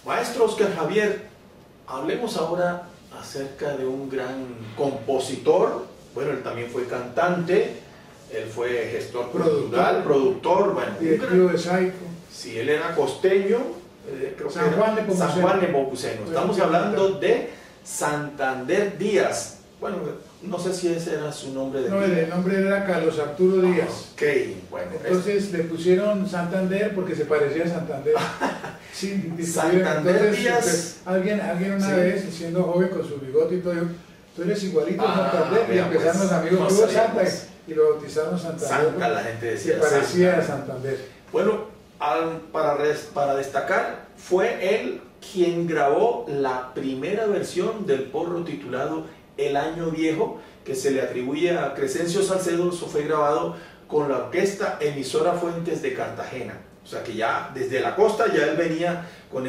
Maestro Oscar Javier, hablemos ahora acerca de un gran compositor. Bueno, él también fue cantante, él fue gestor cultural, productor, bueno, directivo de Saico. Sí, él era costeño, creo San que Juan era de Nepomuceno. San Juan de Nepomuceno. Estamos hablando de Santander Díaz. Bueno, no sé si ese era su nombre de No, pila. el nombre era Carlos Arturo Díaz. Ok, bueno. Entonces le pusieron Santander porque se parecía a Santander. Sí, Santander entonces, Díaz. pues, alguien una Sí. vez, siendo joven con su bigote y todo, dijo, tú eres igualito a Santander. Y vea, empezaron pues, los amigos, no tú Santa, sabíamos. y lo bautizaron Santander. Santa, la gente decía. Se parecía Santa. a Santander. Bueno, para destacar, fue él quien grabó la primera versión del porro titulado El Año Viejo, que se le atribuye a Crescencio Salcedo. Eso fue grabado con la orquesta Emisora Fuentes de Cartagena. O sea que ya desde la costa ya él venía con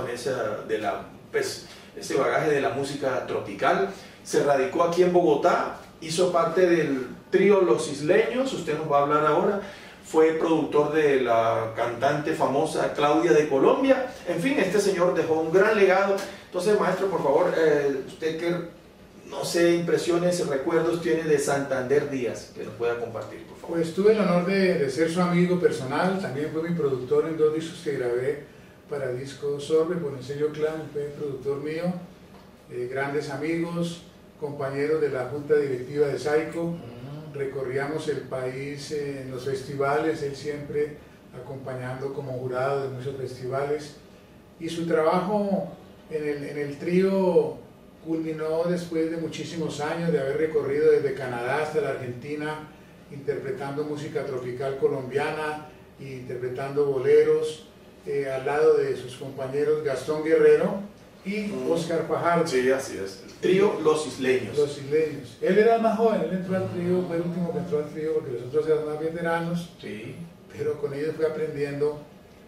ese bagaje de la música tropical. Se radicó aquí en Bogotá, hizo parte del trío Los Isleños, usted nos va a hablar ahora. Fue productor de la cantante famosa Claudia de Colombia. En fin, este señor dejó un gran legado. Entonces, maestro, por favor, usted qué, no sé, impresiones, recuerdos tiene de Santander Díaz, que nos pueda compartir, por favor. Pues tuve el honor de ser su amigo personal, también fue mi productor en 2 discos que grabé para Disco Sorbe, por el sello Clan, fue productor mío, grandes amigos, compañeros de la junta directiva de Saico. Recorríamos el país en los festivales, él siempre acompañando como jurado de muchos festivales, y su trabajo en el trío culminó después de muchísimos años de haber recorrido desde Canadá hasta la Argentina, interpretando música tropical colombiana, interpretando boleros, al lado de sus compañeros Gastón Guerrero y Oscar Fajardo. Sí, así es. El trío Los Isleños. Los Isleños. Él era el más joven, él entró al trío, fue el último que entró al trío porque los otros eran más veteranos, Sí. pero con ellos fue aprendiendo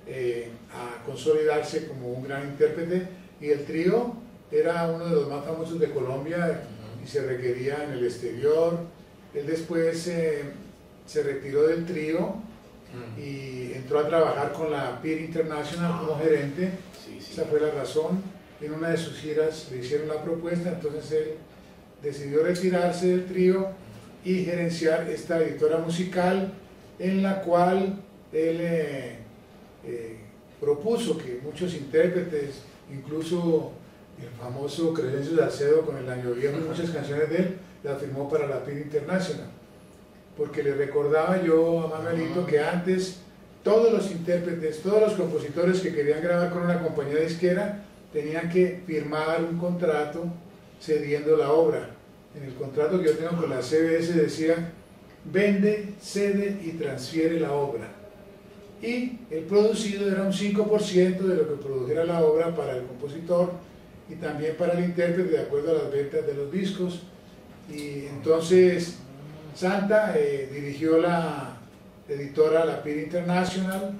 a consolidarse como un gran intérprete, y el trío era uno de los más famosos de Colombia y se requería en el exterior. Él después se retiró del trío y entró a trabajar con la PIR International como gerente. Sí, sí. Esa fue la razón. En una de sus giras le hicieron la propuesta, entonces él decidió retirarse del trío y gerenciar esta editora musical, en la cual él propuso que muchos intérpretes, incluso el famoso Crescencio Salcedo con El Año Viejo y muchas canciones de él, las firmó para la PIR International, porque le recordaba yo a Manuelito que antes todos los intérpretes, todos los compositores que querían grabar con una compañía disquera tenían que firmar un contrato cediendo la obra. En el contrato que yo tengo con la CBS decía: vende, cede y transfiere la obra. Y el producido era un 5% de lo que produjera la obra para el compositor y también para el intérprete, de acuerdo a las ventas de los discos. Y entonces Santa dirigió la editora La PIR International,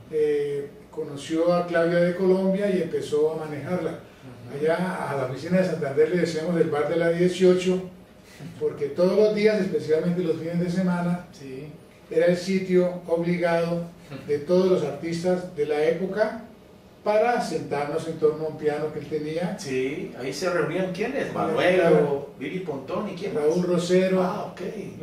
conoció a Claudia de Colombia y empezó a manejarla. Allá a la oficina de Santander le decíamos el bar de la 18, porque todos los días, especialmente los fines de semana, Sí. era el sitio obligado de todos los artistas de la época para sentarnos en torno a un piano que él tenía. Sí, ahí se reunían ¿quiénes? Claro. Manuel, Billy Pontón y quién más. Raúl Rosero, Ok.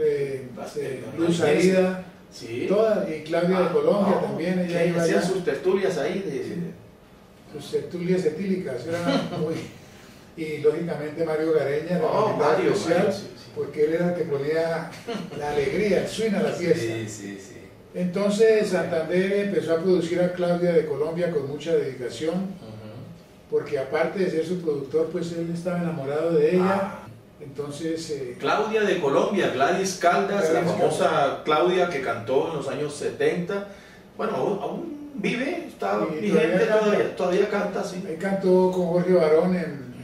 Luz Aida, Sí. todas, y Claudia de Colombia también, ella que iba hacían allá. sus tertulias ahí de... Sus tertulias etílicas, era muy... Y lógicamente Mario Gareña, era Oh, un invitado Mario, especial, Mario, sí, sí. porque él era el que ponía la alegría, el swing a la fiesta. Sí, sí, sí. Entonces Santander empezó a producir a Claudia de Colombia con mucha dedicación, porque aparte de ser su productor, pues él estaba enamorado de ella. Entonces Claudia de Colombia, Gladys Caldas, la Gladys famosa Claudia que cantó en los años 70. Bueno, aún vive, está Y vigente, todavía todavía canta, sí. él cantó con Jorge Barón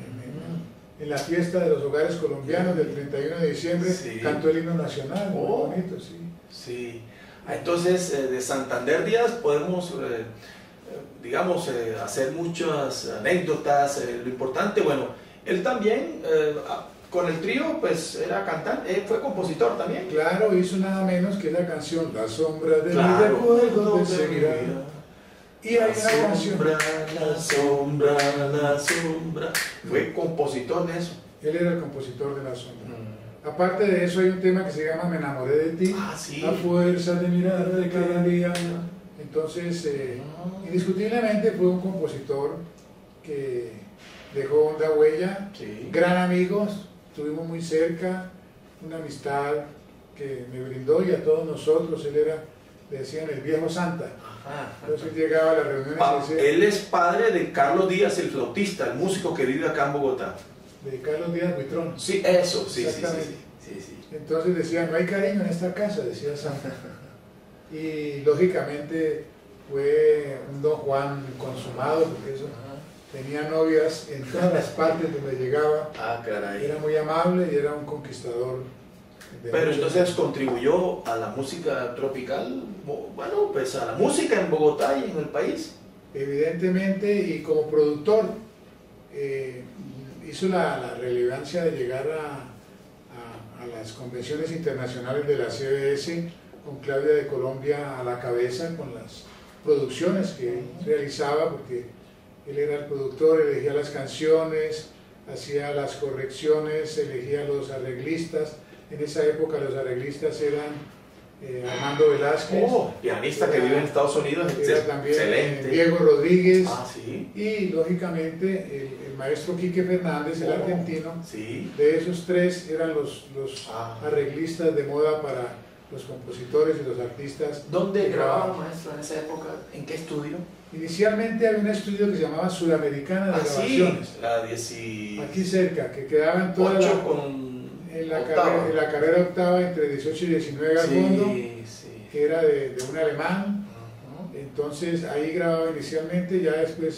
en la fiesta de los hogares colombianos del 31 de diciembre, Sí. cantó el himno nacional, muy Oh. bonito, sí. Sí. Entonces, de Santander Díaz podemos, digamos, hacer muchas anécdotas. Lo importante, bueno, él también, con el trío, pues era cantante, fue compositor también. Claro, hizo nada menos que la canción La sombra de mi Claro, recuerdo no te te seguirá. seguirá. Y hay una canción. La sombra, la sombra. Fue compositor de eso. Él era el compositor de La Sombra. Aparte de eso hay un tema que se llama Me enamoré de ti, sí. a fuerza de mirar de cada día. Entonces, indiscutiblemente fue un compositor que dejó honda huella, Sí. gran amigo, estuvimos muy cerca, una amistad que me brindó y a todos nosotros. Él era, le decían el viejo Santa. Entonces llegaba a las reuniones y decía, Él es padre de Carlos Díaz, el flautista, el músico que vive acá en Bogotá. de Carlos Díaz Buitrón. Sí, eso, sí, Exactamente. sí. Entonces decía, no hay cariño en esta casa, decía Santa. Y lógicamente fue un Don Juan consumado, porque eso tenía novias en todas las partes donde llegaba. Caray. Era muy amable y era un conquistador. Pero entonces contribuyó a la música tropical, bueno, pues a la música en Bogotá y en el país. Evidentemente, y como productor, hizo la relevancia de llegar a las convenciones internacionales de la CBS, con Claudia de Colombia a la cabeza, con las producciones que él realizaba, porque él era el productor, elegía las canciones, hacía las correcciones, elegía los arreglistas. En esa época los arreglistas eran Armando Velázquez, pianista que vive en Estados Unidos, era también excelente. Diego Rodríguez, Sí. y lógicamente el maestro Quique Fernández, el argentino. Sí. De esos tres eran los arreglistas de moda para los compositores y los artistas. ¿Dónde grababa, maestro, en esa época? ¿En qué estudio? Inicialmente había un estudio que se llamaba Sudamericana de Grabaciones, la 18 aquí cerca, que quedaba en toda en la carrera octava entre 18 y 19 Garbondo, que era de un alemán. Entonces ahí grababa inicialmente, ya después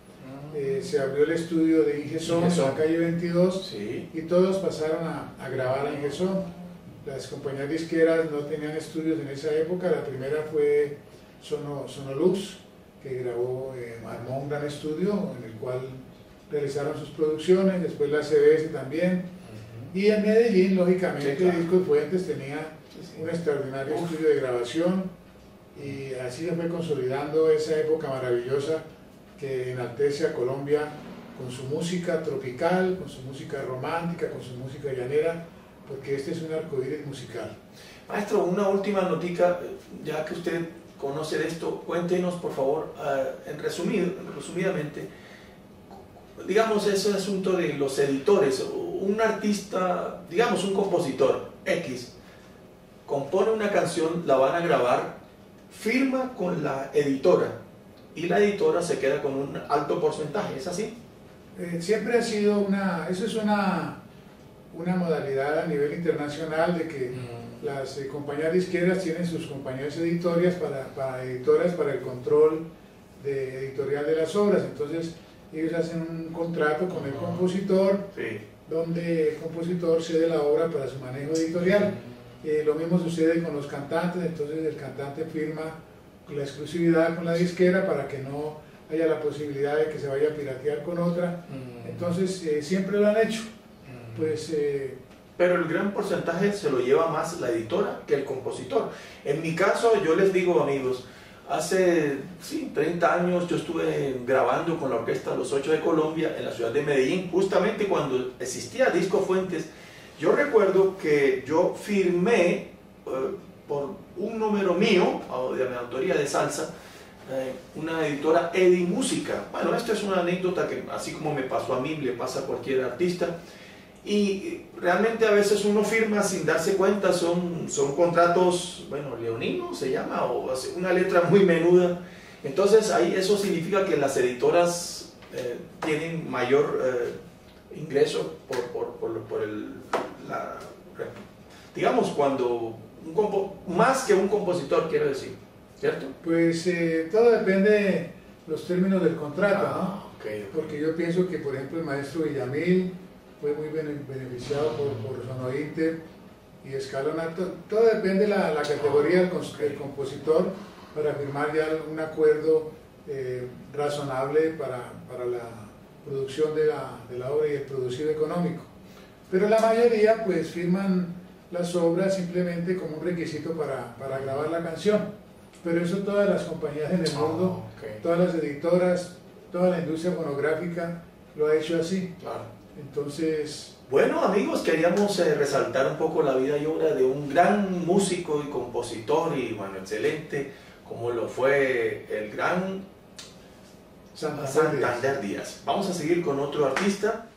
se abrió el estudio de Ingeson en la calle 22, y todos pasaron a grabar a Ingeson. Las compañías disqueras no tenían estudios en esa época. La primera fue Sonolux, que grabó, armó un gran estudio en el cual realizaron sus producciones. Después la CBS también. Y en Medellín, lógicamente, Discos Fuentes tenía un extraordinario estudio de grabación, y así se fue consolidando esa época maravillosa que enaltece a Colombia con su música tropical, con su música romántica, con su música llanera, porque este es un arcoíris musical. Maestro, una última notica, ya que usted conoce de esto, cuéntenos por favor, resumidamente, digamos, ese asunto de los editores. Un artista, digamos un compositor X, compone una canción, la van a grabar, firma con la editora, y la editora se queda con un alto porcentaje, ¿es así? Siempre ha sido eso es una modalidad a nivel internacional, de que las compañías disqueras tienen sus compañías editoriales para el control editorial de las obras. Entonces ellos hacen un contrato con el compositor, donde el compositor cede la obra para su manejo editorial. Lo mismo sucede con los cantantes. Entonces el cantante firma la exclusividad con la disquera para que no haya la posibilidad de que se vaya a piratear con otra. Entonces siempre lo han hecho. Pero el gran porcentaje se lo lleva más la editora que el compositor. En mi caso, yo les digo, amigos, hace 30 años yo estuve grabando con la orquesta Los Ocho de Colombia en la ciudad de Medellín, justamente cuando existía Disco Fuentes. Yo recuerdo que yo firmé por un número mío, de mi autoría de salsa, una editora Edi Música. Bueno, esta es una anécdota que, así como me pasó a mí, le pasa a cualquier artista. Y realmente a veces uno firma sin darse cuenta, son contratos, bueno, leoninos se llama, o una letra muy menuda. Entonces ahí eso significa que las editoras tienen mayor ingreso digamos, cuando más que un compositor, quiero decir, ¿cierto? Pues todo depende de los términos del contrato, ¿no? Okay. Porque yo pienso que, por ejemplo, el maestro Villamil fue muy beneficiado por Sonointer y Escalonato. Todo depende de la categoría del compositor para firmar ya un acuerdo razonable para la producción de la obra y el producido económico. Pero la mayoría pues firman las obras simplemente como un requisito para grabar la canción. pero eso todas las compañías en el mundo, okay. Todas las editoras, toda la industria fonográfica lo ha hecho así. Claro. Entonces... Bueno, amigos, queríamos resaltar un poco la vida y obra de un gran músico y compositor, y bueno, excelente, como lo fue el gran Santander Díaz. Vamos a seguir con otro artista.